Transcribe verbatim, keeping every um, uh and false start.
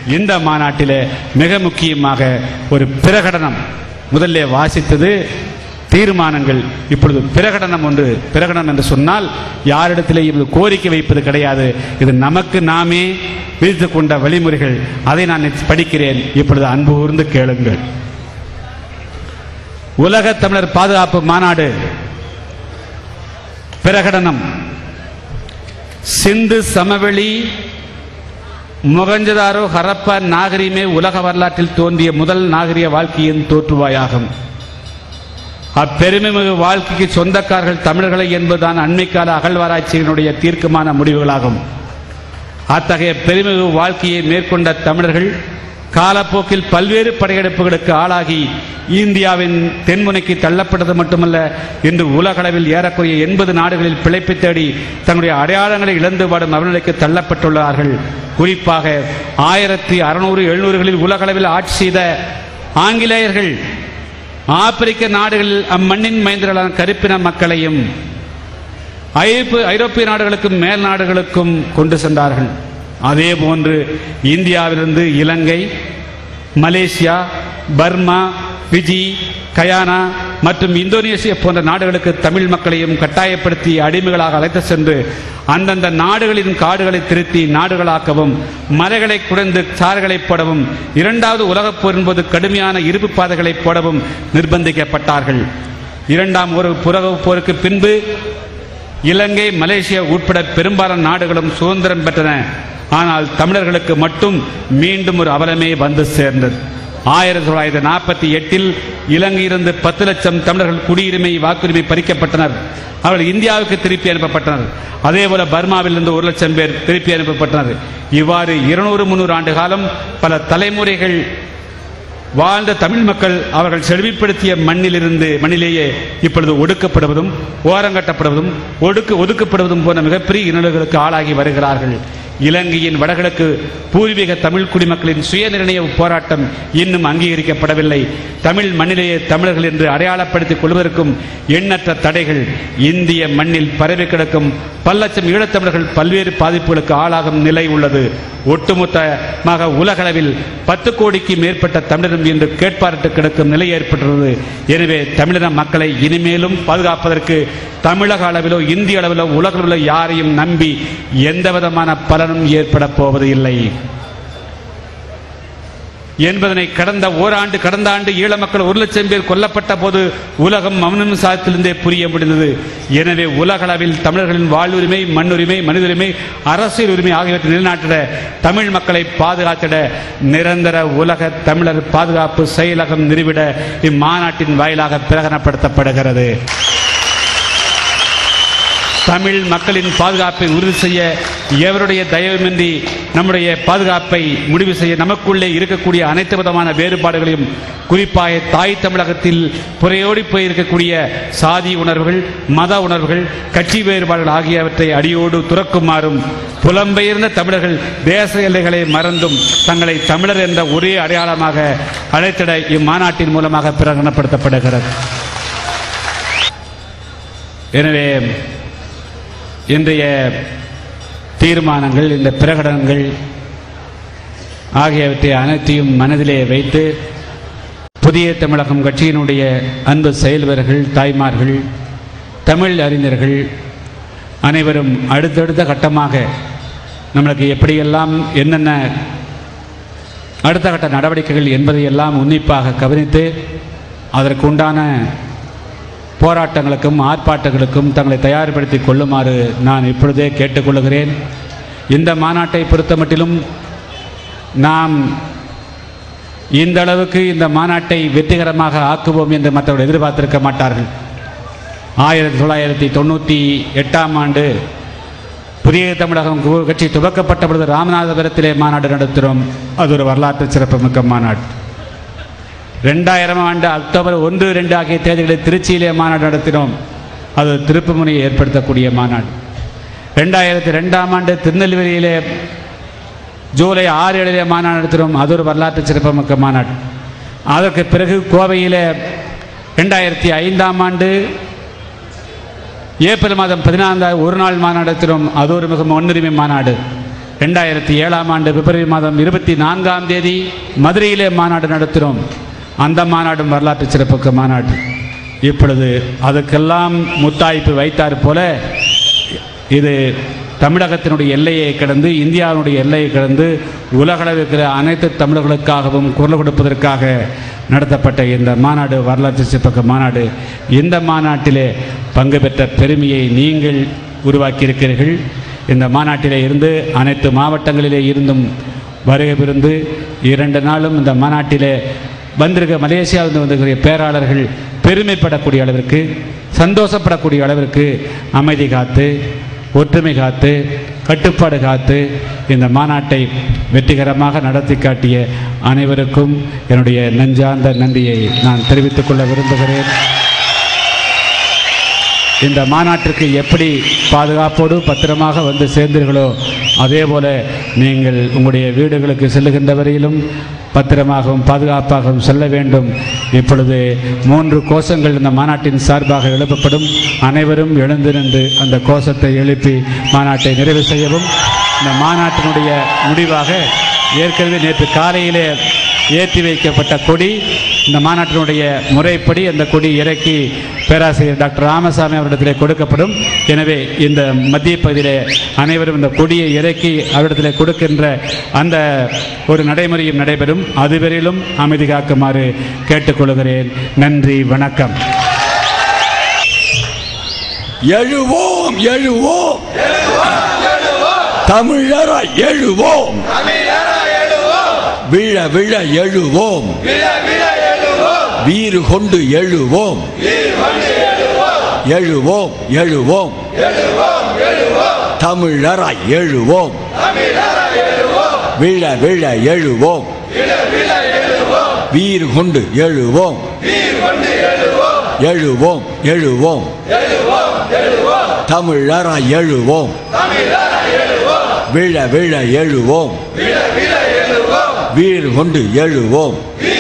இந்த மாநாட்டிலே மிக முக்கியமாக ஒரு பிரகடனம் முதல்ல வாசித்தது தீர்மானங்கள். இப்பொழுது பிரகடனம் ஒன்று. பிரகடனம் என்று சொன்னால் யாரிடத்திலேயும் கோரிக்கை வைப்பது கிடையாது. இது நமக்கு நாமே விதித்துக் கொண்ட வழிமுறைகள். அதை நான் படிக்கிறேன். இப்பொழுது அன்பு கூர்ந்து கேளுங்கள். உலக தமிழர் பாதுகாப்பு மாநாடு பிரகடனம். சிந்து சமவெளி மொகஞ்சதாரோ ஹரப்பா நாகரிகமே உலக வரலாற்றில் தோன்றிய முதல் நாகரிக வாழ்க்கையின் தோற்றுவாயாகும். அப்பெருமைமிகு வாழ்க்கைக்கு சொந்தக்காரர்கள் தமிழர்களை என்பதுதான் அண்மைக்கால அகழ்வாராய்ச்சியினுடைய தீர்க்கமான முடிவுகளாகும். அத்தகைய பெருமிகு வாழ்க்கையை மேற்கொண்ட தமிழர்கள் காலப்போக்கில் பல்வேறு படையெடுப்புகளுக்கு ஆளாகி இந்தியாவின் தென்முனைக்கு தள்ளப்பட்டது மட்டுமல்ல, இன்று உலகளவில் ஏறக்குறைய எண்பது நாடுகளில் பிழைப்பு தேடி தன்னுடைய அடையாளங்களை இழந்து வாடும் அவநிலைக்கு தள்ளப்பட்டுள்ளார்கள். குறிப்பாக ஆயிரத்தி அறுநூறு எழுநூறுகளில் உலகளவில் ஆட்சி செய்த ஆங்கிலேயர்கள் ஆப்பிரிக்க நாடுகளில் அம்மண்ணின் மைந்தர்களான கருப்பின மக்களையும் ஐரோப்பிய நாடுகளுக்கும் மேல் நாடுகளுக்கும் கொண்டு சென்றார்கள். அதே போன்று இந்தியாவிலிருந்து Ilangai, Malaysia, Burma, Fiji, Guyana மற்றும் இந்தோனேசியா போன்ற நாடுகளுக்கு தமிழ் மக்களையும் கட்டாயப்படுத்தி அடிமைகளாக அழைத்து சென்று அந்தந்த நாடுகளின் காடுகளை திருத்தி நாடுகளாக்கவும் மலைகளை குடைந்து சாறுகளை போடவும் இரண்டாவது உலகப் போரின் போது கடுமையான இருப்பு பாதைகளை போடவும் நிர்பந்திக்கப்பட்டார்கள். இரண்டாம் ஒரு உலகப் போருக்கு பின்பு இலங்கை, மலேசியா உட்பட பெரும்பாலான நாடுகளும் சுதந்திரம் பெற்றன. ஆனால் தமிழர்களுக்கு மட்டும் மீண்டும் ஒரு அவலமே வந்து சேர்ந்தது. ஆயிரத்தி தொள்ளாயிரத்தி நாற்பத்தி எட்டில் இலங்கையிலிருந்து பத்து லட்சம் தமிழர்கள் குடியுரிமை வாக்குரிமை பறிக்கப்பட்டனர். அவர்கள் இந்தியாவுக்கு திருப்பி அனுப்பப்பட்டனர். அதே போல பர்மாவில் இருந்து ஒரு லட்சம் பேர் திருப்பி அனுப்பப்பட்டனர். இவ்வாறு இருநூறு முன்னூறு ஆண்டு காலம் பல தலைமுறைகள் வாழ்ந்த தமிழ் மக்கள் அவர்கள் செழுமைப்படுத்திய மண்ணிலிருந்து மண்ணிலேயே இப்பொழுது ஒடுக்கப்படுவதும் ஓரங்கட்டப்படுவதும் ஒடுக்கு ஒதுக்கப்படுவதும் போன்ற மிகப்பெரிய இன்னல்களுக்கு ஆளாகி வருகிறார்கள். இலங்கையின் வடகிழக்கு பூர்வீக தமிழ் குடிமக்களின் சுயநிர்ணய போராட்டம் இன்னும் அங்கீகரிக்கப்படவில்லை. தமிழ் மண்ணிலேயே தமிழர்கள் என்று அடையாளப்படுத்திக் கொள்வதற்கும் எண்ணற்ற தடைகள். இந்திய மண்ணில் பரவி கிடக்கும் பல லட்சம் ஈழத்தமிழர்கள் பல்வேறு பாதிப்புகளுக்கு ஆளாகும் நிலை உள்ளது. ஒட்டுமொத்தமாக உலகளவில் பத்து கோடிக்கு மேற்பட்ட தமிழரும் இன்று கேட்பாரட்டு கிடக்கும் நிலை ஏற்பட்டுள்ளது. எனவே தமிழின மக்களை இனிமேலும் பாதுகாப்பதற்கு தமிழக அளவிலோ இந்திய அளவிலோ உலகில் உள்ள யாரையும் நம்பி எந்த விதமான பலனும் ஏற்பட போவது இல்லை என்பதனை கடந்த ஓராண்டு கடந்த ஆண்டு ஈழ மக்கள் ஒரு லட்சம் பேர் கொல்லப்பட்ட போது உலகம் மௌனம் சாதத்திலிருந்தே புரிய முடிந்தது. எனவே உலகளவில் தமிழர்களின் வாழ்வுரிமை, மண்ணுரிமை, மனிதுரிமை, அரசியல் உரிமை ஆகியவற்றை நிலைநாட்டிட தமிழ் மக்களை பாதுகாத்திட நிரந்தர உலக தமிழர் பாதுகாப்பு செயலகம் நிறுவிட இம்மாநாட்டின் வாயிலாக பிரகடனப்படுத்தப்படுகிறது. தமிழ் மக்களின் பாதுகாப்பை உறுதி செய்ய எவருடைய தயவுமின்றி நம்முடைய பாதுகாப்பை முடிவு செய்ய நமக்குள்ளே இருக்கக்கூடிய அனைத்து விதமான வேறுபாடுகளையும், குறிப்பாக தாய் தமிழகத்தில் புறையோடி போயிருக்கக்கூடிய சாதி உணர்வுகள், மத உணர்வுகள், கட்சி வேறுபாடுகள் ஆகியவற்றை அடியோடு துறக்குமாறும் புலம்பெயர்ந்த தமிழர்கள் தேச எல்லைகளை மறந்தும் தங்களை தமிழர் என்ற ஒரே அடையாளமாக அழைத்திட இம்மாநாட்டின் மூலமாக பிரகடனப்படுத்தப்படுகிறது. எனவே இன்றைய தீர்மானங்கள், இந்த பிரகடனங்கள் ஆகியவற்றை அனைத்தையும் மனதிலே வைத்து புதிய தமிழகம் கட்சியினுடைய அன்பு செயல்வர்கள், தாய்மார்கள், தமிழ் அறிஞர்கள் அனைவரும் அடுத்தடுத்த கட்டமாக நம்மளுக்கு எப்படியெல்லாம் என்னென்ன அடுத்த கட்ட நடவடிக்கைகள் என்பதையெல்லாம் உன்னிப்பாக கவனித்து அதற்கு உண்டான போராட்டங்களுக்கும் ஆர்ப்பாட்டங்களுக்கும் தங்களை தயார்படுத்திக் கொள்ளுமாறு நான் இப்பொழுதே கேட்டுக்கொள்கிறேன். இந்த மாநாட்டை பொறுத்தமட்டிலும் நாம் இந்த அளவுக்கு இந்த மாநாட்டை வெற்றிகரமாக ஆக்குவோம் என்று மற்றவர்கள் எதிர்பார்த்திருக்க மாட்டார்கள். ஆயிரத்தி தொள்ளாயிரத்தி தொண்ணூற்றி எட்டாம் ஆண்டு புதிய தமிழகம் கட்சி துவக்கப்பட்ட பொழுது ராமநாதபுரத்திலே மாநாடு நடத்துகிறோம். அது ஒரு வரலாற்று சிறப்புமிக்க மாநாடு. ரெண்டாயிரம் ஆண்டு அக்டோபர் ஒன்று ரெண்டு ஆகிய தேதிகளில் திருச்சியிலே மாநாடு நடத்தினோம். அது திருப்புமுனையை ஏற்படுத்தக்கூடிய மாநாடு. ரெண்டாயிரத்தி ரெண்டாம் ஆண்டு திருநெல்வேலியிலே ஜூலை ஆறு ஏழிலே மாநாடு நடத்தினோம். அது ஒரு வரலாற்று சிறப்புமிக்க மாநாடு. அதற்கு பிறகு கோவையிலே ரெண்டாயிரத்தி ஐந்தாம் ஆண்டு ஏப்ரல் மாதம் பதினான்காம் ஒரு நாள் மாநாடு நடத்தினோம். அது ஒரு மிக முன்னுரிமை மாநாடு. ரெண்டாயிரத்தி ஏழாம் ஆண்டு பிப்ரவரி மாதம் இருபத்தி நான்காம் தேதி மதுரையிலே மாநாடு நடத்தினோம். அந்த மாநாடும் வரலாற்று சிறப்புக்கு மாநாடு. இப்பொழுது அதுக்கெல்லாம் முத்தாய்ப்பு வைத்தார் போல இது தமிழகத்தினுடைய எல்லையை கடந்து, இந்தியாவினுடைய எல்லையை கடந்து உலகளவில் இருக்கிற அனைத்து தமிழர்களுக்காகவும் குரல் கொடுப்பதற்காக நடத்தப்பட்ட இந்த மாநாடு வரலாற்று சிறப்புக்கு மாநாடு. இந்த மாநாட்டிலே பங்கு பெற்ற பெருமையை நீங்கள் உருவாக்கியிருக்கிறீர்கள். இந்த மாநாட்டிலே இருந்து அனைத்து மாவட்டங்களிலே இருந்தும் வருகை புரிந்து இரண்டு நாளும் இந்த மாநாட்டிலே வந்திருக்க மலேசியாவிலிருந்து வந்திருக்கிற பேராளர்கள் பெருமைப்படக்கூடிய அளவிற்கு, சந்தோஷப்படக்கூடிய அளவிற்கு அமைதி காத்து, ஒற்றுமை காத்து, கட்டுப்பாடு காத்து இந்த மாநாட்டை வெற்றிகரமாக நடத்தி காட்டிய அனைவருக்கும் என்னுடைய நெஞ்சார்ந்த நன்றியை நான் தெரிவித்துக் கொள்ள விரும்புகிறேன். இந்த மாநாட்டிற்கு எப்படி பாதுகாப்போடு பத்திரமாக வந்து சேர்ந்தீர்களோ அதே போல நீங்கள் உங்களுடைய வீடுகளுக்கு செல்லுகின்ற வரையிலும் பத்திரமாகவும் பாதுகாப்பாகவும் செல்ல வேண்டும். இப்பொழுது மூன்று கோஷங்கள் இந்த மாநாட்டின் சார்பாக எழுப்பப்படும். அனைவரும் எழுந்து நின்று அந்த கோஷத்தை எழுப்பி மாநாட்டை நிறைவு செய்யவும். இந்த மாநாட்டினுடைய முடிவாக ஏற்கனவே நேற்று காலையிலே ஏற்றி வைக்கப்பட்ட கொடி, இந்த மாநாட்டினுடைய முறைப்படி அந்த கொடி இறக்கி பேராசிரியர் டாக்டர் ராமசாமி அவரிடத்திலே கொடுக்கப்படும். எனவே இந்த மத்திய பகுதியிலே அனைவரும் இந்த கொடியை இறக்கி அவரிடத்திலே கொடுக்கின்ற அந்த ஒரு நடைமுறையும் நடைபெறும். அதுவரையிலும் அமைதி காக்குமாறு கேட்டுக்கொள்கிறேன். நன்றி, வணக்கம். எழுவோம் எழுவோம் தமிழர எழுவோம், விழ விழ எழுவோம், வீறு கொண்டு எழுவோம், எழுவோம் எழுவோம் தமிழராய் எழுவோம், விழ விழ எழுவோம், வீறு கொண்டு எழுவோம், எழுவோம் எழுவோம் தமிழராய் எழுவோம், விழ விழ எழுவோம், வீறு கொண்டு எழுவோம்.